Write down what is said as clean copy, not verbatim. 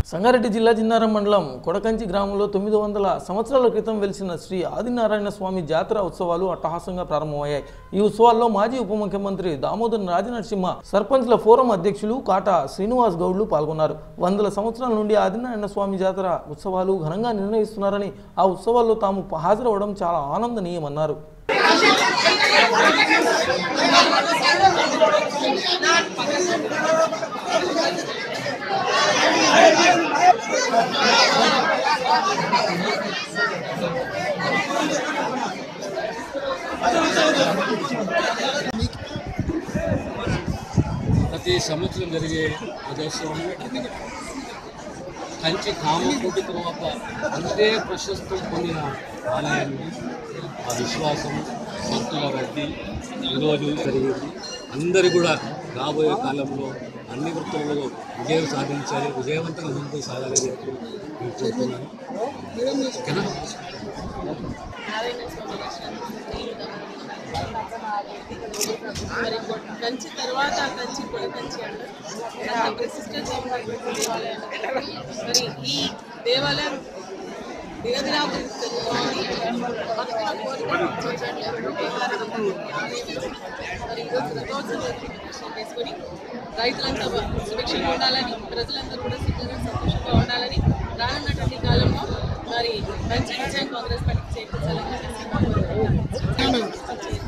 సంగారెడ్డి జిల్లా జిన్నారం మండలం కొడకంచి గ్రామంలో 900 సంవత్సరాల క్రితం వెలిసిన శ్రీ ఆదినారాయణ స్వామి జాతర ఉత్సవాలు అట్టహాసంగా ప్రారంభమయ్యాయి। ఈ ఉత్సవాల్లో మాజీ ఉప ముఖ్యమంత్రి దామోదర్ నరసింహ, సర్పంచ్ల ఫోరం అధ్యక్షులు కాటా శ్రీనివాస్ గౌడ్లు పాల్గొన్నారు। వందల సంవత్సరాల నుండి ఆదినారాయణ స్వామి జాతర ఉత్సవాలు ఘనంగా నిర్వహిస్తున్నారని, ఆ ఉత్సవాల్లో తాము హాజరవడం చాలా ఆనందనీయమన్నారు। ప్రతి సంవత్సరం జరిగే రథోత్సవం కంచి కామకోటి తర్వాత అంతే ప్రశస్తం పొందిన ఆలయాన్ని ఆ విశ్వాసం భక్తుల రద్దీ ఈరోజు జరిగింది। అందరూ కూడా రాబోయే కాలంలో అన్ని వృత్తులలో విజయం సాధించాలి, విజయవంతంగా ముందుకు సాగాలని చెప్పి నేను కోరుతున్నాను। ఓకేనా? మరి కంచి తర్వాత కంచి కొడకంచి అంటారు, ప్రసిద్ధ దేవాలయం। మరి ఈ దేవాలయం దినదినాభివృద్ధి భక్తుల కోరికలు మరి ఈరోజు రథోత్సవం చేసుకొని రైతులంతా సురక్షంగా ఉండాలని, ప్రజలందరూ కూడా సుఖంగా సంతోషంగా ఉండాలని, రానున్నటువంటి కాలంలో మరి మంచి విజయం కాంగ్రెస్ పార్టీకి చేకూర్చాలని